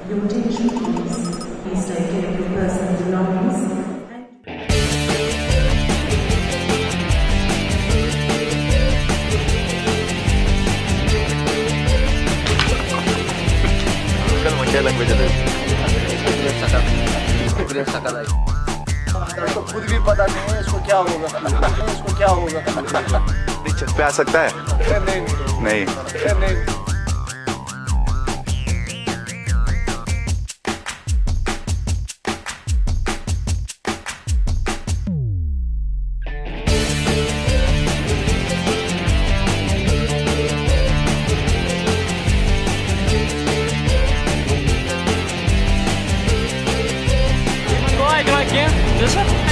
Your attention please. Please take care of your personal belongings. Mandya language है तो खुद भी पता नहीं है इसको क्या होगा छत पे आ सकता है? नहीं। Can I camp? This one?